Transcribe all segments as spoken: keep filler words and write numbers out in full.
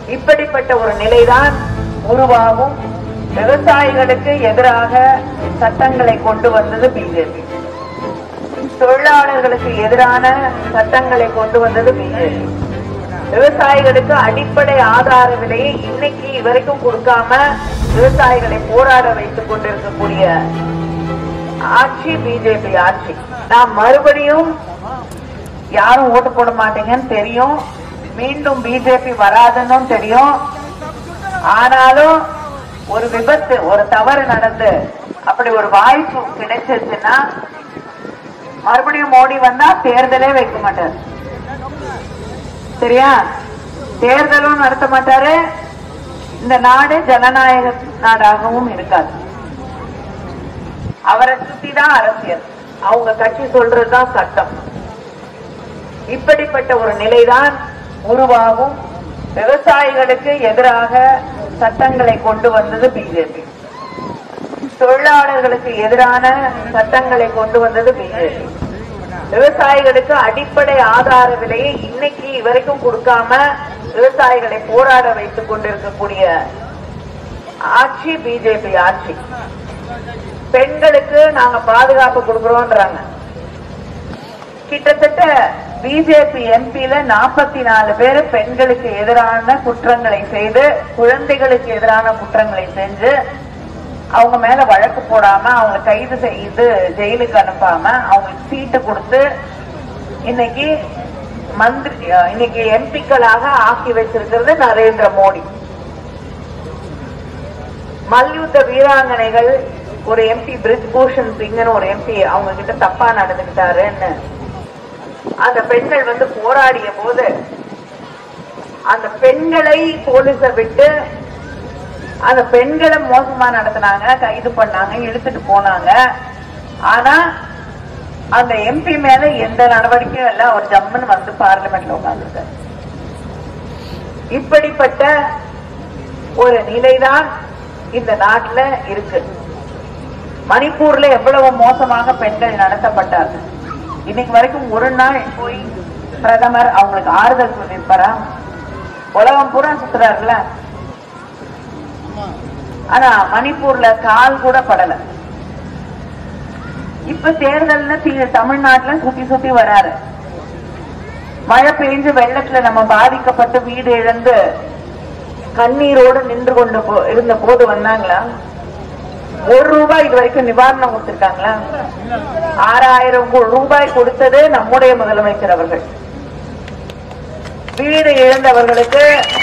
இப்படிப்பட்ட ஒரு நிலைதான் உருவாகும். விவசாயிகளுக்கு எதிராக சட்டங்களை கொண்டு வந்தது பிஜேபி. தொழிலாளர்களுக்கு எதிரான சட்டங்களை கொண்டு வந்தது பிஜேபி. விவசாயிகளுக்கு அடிப்படை ஆதார விலையை இன்னைக்கு வரைக்கும் கொடுக்காம விவசாயிகளை போராட வைத்துக் கொண்டிருக்கக்கூடிய ஆட்சி பிஜேபி ஆட்சி. நாம் மறுபடியும் யாரும் ஓட்டு போட மாட்டீங்கன்னு தெரியும், மீண்டும் பிஜேபி வராதுன்னு தெரியும். ஆனாலும் ஒரு விபத்து, ஒரு தவறு நடந்து அப்படி ஒரு வாய்ப்பு கிடைச்சிருச்சுன்னா மறுபடியும் மோடி வந்தா தேர்தலே வைக்க மாட்டார். சரியா? தேர்தலும் நடத்த மாட்டாரு. இந்த நாடு ஜனநாயக நாடாகவும் இருக்காது. அவரை சுத்திதான் அரசியல், அவங்க கட்சி சொல்றதுதான் சட்டம். இப்படிப்பட்ட ஒரு நிலைதான் உருவாகும். விவசாயிகளுக்கு எதிராக சட்டங்களை கொண்டு வந்தது பிஜேபி. தொழிலாளர்களுக்கு எதிரான சட்டங்களை கொண்டு வந்தது பிஜேபி. விவசாயிகளுக்கு அடிப்படை ஆதார விலையை இன்னைக்கு வரைக்கும் கொடுக்காம விவசாயிகளை போராட வைத்துக் கொண்டிருக்கக்கூடிய ஆட்சி பிஜேபி ஆட்சி. பெண்களுக்கு நாங்க பாதுகாப்பு கொடுக்கிறோம்ன்றாங்க. கிட்டத்தட்ட பிஜேபி எம்பில நாற்பத்தி நாலு பேர் பெண்களுக்கு எதிரான குற்றங்களை செய்து, குழந்தைகளுக்கு எதிரான குற்றங்களை செஞ்சு அவங்க மேல வழக்கு போடாம அவங்க கைது செய்து ஜெயிலுக்கு அனுப்பாம அவங்களுக்கு சீட்டு கொடுத்து இன்னைக்கு மந்திரி இன்னைக்கு எம்பிக்களாக ஆக்கி வச்சிருக்கிறது நரேந்திர மோடி. மல்யுத்த வீராங்கனைகள் ஒரு எம்பி பிரிஜ் பூஷன் சிங்னு ஒரு எம்பி அவங்க கிட்ட தப்பா நடந்துகிட்டாருன்னு அந்த பெண்கள் வந்து போராடிய போது அந்த பெண்களை போலீஸ விட்டு அந்த பெண்களை மோசமா நடத்தினாங்க, கைது பண்ணாங்க, இழுத்துட்டு போனாங்க. ஆனா அந்த எம்பி மேல எந்த நடவடிக்கையும் இல்ல. அவர் ஜம்முன்னு வந்து பார்லிமெண்ட்ல உட்கார்ந்துருக்காரு. இப்படிப்பட்ட ஒரு நிலைதான் இந்த நாட்டுல இருக்கு. மணிப்பூர்ல எவ்வளவு மோசமாக பெண்கள் நடத்தப்பட்டார்கள். இன்னைக்கு வரைக்கும் ஒரு நாள் போய் பிரதமர் அவங்களுக்கு ஆறுதல் சொல்லியிருப்பாரா? உலகம் பூரா சுத்துறாருல. ஆனா மணிப்பூர்ல கால் கூட படல. இப்ப தேர்தல்னு தமிழ்நாட்டுல சுத்தி சுத்தி வராரு. மழை பெய்ஞ்சு வெள்ளத்துல நம்ம பாதிக்கப்பட்டு வீடு இழந்து கண்ணீரோடு நின்று கொண்டு இருந்த போது வந்தாங்களா? ஒரு ரூபாய் இது வரைக்கும் நிவாரணம் கொடுத்திருக்காங்களா? ஆறாயிரம் ரூபாய் கொடுத்தது நம்முடைய முதலமைச்சர் அவர்கள். வீடு இழந்தவர்களுக்கு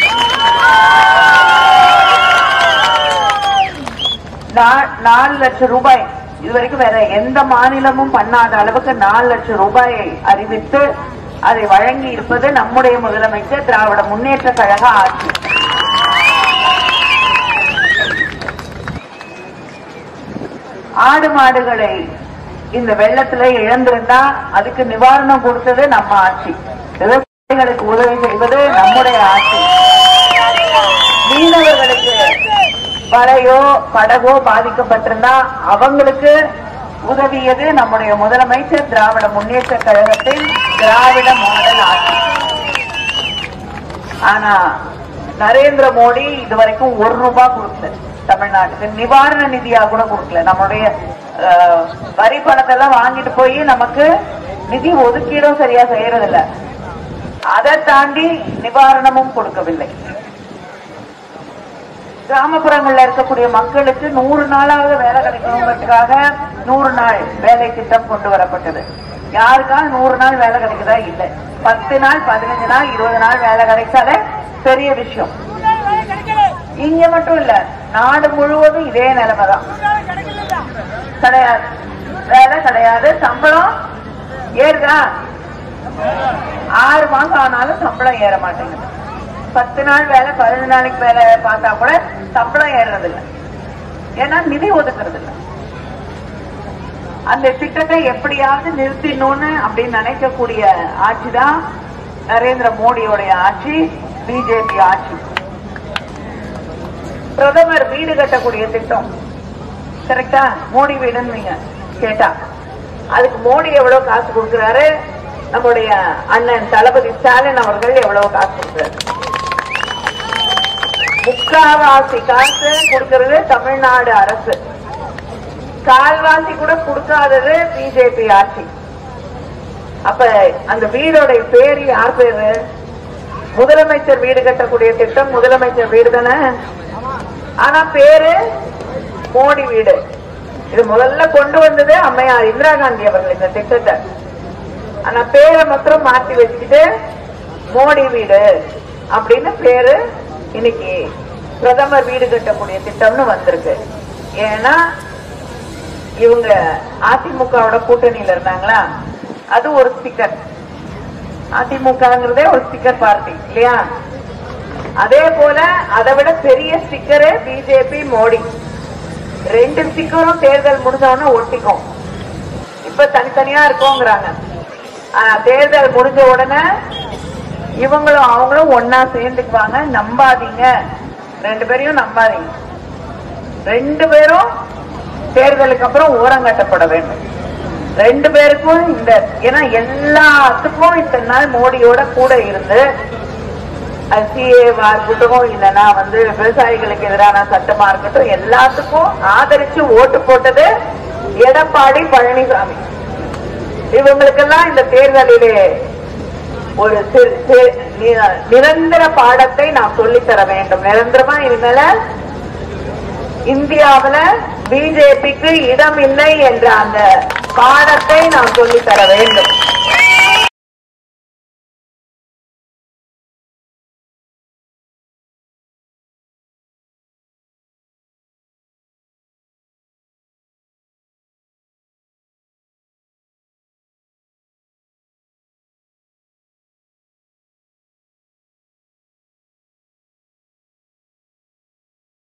நாலு லட்சம் ரூபாய் இதுவரைக்கும் வேற எந்த மாநிலமும் பண்ணாத அளவுக்கு நாலு லட்சம் ரூபாயை அறிவித்து அதை வழங்கி இருப்பது நம்முடைய முதலமைச்சர், திராவிட முன்னேற்ற கழக ஆட்சி. ஆடு மாடுகளை இந்த வெள்ளத்துல இழந்திருந்தா அதுக்கு நிவாரணம் கொடுத்தது நம்ம ஆட்சி. விவசாயிகளுக்கு உதவி செய்வது நம்முடைய ஆட்சி. மீனவர்களுக்கு வலையோ படகோ பாதிக்கப்பட்டிருந்தா அவங்களுக்கு உதவியது நம்முடைய முதலமைச்சர், திராவிட முன்னேற்ற கழகத்தின் திராவிட மாடல் ஆட்சி. ஆனா நரேந்திர மோடி இதுவரைக்கும் ஒரு ரூபாய் கொடுக்கல தமிழ்நாட்டுக்கு, நிவாரண நிதியா கூட கொடுக்கல. நம்முடைய வரி பணத்தெல்லாம் வாங்கிட்டு போய் நமக்கு நிதி ஒதுக்கீடும் சரியா செய்யறதில்ல. அதை தாண்டி நிவாரணமும் கொடுக்கவில்லை. கிராமப்புறங்கள்ல இருக்கக்கூடிய மக்களுக்கு நூறு நாளாவது வேலை கிடைக்கணுங்கிறதுக்காக நூறு நாள் வேலை திட்டம் கொண்டு வரப்பட்டது. யாருக்கா நூறு நாள் வேலை கிடைக்குதா? இல்லை. பத்து நாள், பதினஞ்சு நாள், இருபது நாள் வேலை கிடைச்சாலே பெரிய விஷயம். இங்க மட்டும் இல்ல, நாடு முழுவதும் இதே நிலைமைதான். கிடையாது, வேலை கிடையாது. சம்பளம் ஏறுதா? ஆறு மாசம் ஆனாலும் சம்பளம் ஏற மாட்டேங்குது. பத்து நாள் வேலை, பதினஞ்சு நாளைக்கு வேலை பார்த்தா கூட சம்பளம் ஏறுறது இல்லை. ஏன்னா நிதி ஒதுக்குறது இல்லை. அந்த திட்டத்தை எப்படியாவது நிறுத்திடணும்னு அப்படின்னு நினைக்கக்கூடிய ஆட்சி தான் நரேந்திர மோடியோடைய ஆட்சி, பிஜேபி ஆட்சி. பிரதமர் வீடு கட்டக்கூடிய திட்டம் கரெக்டா? மோடி வீடுன்னு நீங்க கேட்டா அதுக்கு மோடி எவ்வளவு காசு கொடுக்கிறாரு? நம்முடைய அண்ணன் தளபதி ஸ்டாலின் அவர்கள் எவ்வளவு காசு கொடுக்கிறாரு? முக்காவாசி காசு கொடுக்கறது தமிழ்நாடு அரசு, கால்வாசி கூட கொடுக்காதது பிஜேபி ஆட்சி. அப்ப அந்த வீடோட பேரு யார் பேரு? முதலமைச்சர் வீடு கட்டக்கூடிய திட்டம் முதலமைச்சர் வீடு தானே, ஆனா பேரு மோடி வீடு. இது முதல்ல கொண்டு வந்தது அம்மையார் இந்திரா காந்தி அவர்கள் இந்த திட்டத்தை. ஆனா பேரை மாத்திரம் மாற்றி வச்சுக்கிட்டு மோடி வீடு அப்படின்னு பேரு இன்னைக்கு பிரதமர் வீடு கட்டக்கூடிய திட்டம்னு வந்திருக்கு. ஏன்னா இவங்க அதிமுகவோட கூட்டணியில இருந்தாங்களா, அது ஒரு ஸ்டிக்கர். அதிமுகங்கிறதே ஒரு ஸ்டிக்கர் பார்ட்டி இல்லையா? அதே போல அதை விட பெரிய ஸ்டிக்கரு பிஜேபி மோடி. ரெண்டு ஸ்டிக்கரும் தேர்தல் முடிஞ்சவொன்னு ஒட்டிக்கும். இப்ப தனித்தனியா இருக்கோங்கிறாங்க. தேர்தல் முடிஞ்ச உடனே இவங்களும் அவங்களும் ஒன்னா சேர்ந்துக்குவாங்க. நம்பாதீங்க, ரெண்டு பேரையும் நம்பாதீங்க. ரெண்டு பேரும் தேர்தலுக்கு அப்புறம் ஓரங்கட்டப்பட வேண்டும். ரெண்டு பேருக்கும் இந்த, ஏன்னா எல்லாத்துக்கும் இத்தனை நாள் மோடியோட கூட இருந்து சிஏவா இருக்கட்டும், இல்லைன்னா வந்து விவசாயிகளுக்கு எதிரான சட்டமா இருக்கட்டும், எல்லாத்துக்கும் ஆதரிச்சு ஓட்டு போட்டது எடப்பாடி பழனிசாமி. இவங்களுக்கெல்லாம் இந்த தேர்தலிலே ஒரு நிரந்தர பாடத்தை நாம் சொல்லித்தர வேண்டும். நிரந்தரமா இனிமேல இந்தியாவில பிஜேபிக்கு இடம் இல்லை என்ற அந்த பாடத்தை நாம் சொல்லித்தர வேண்டும்.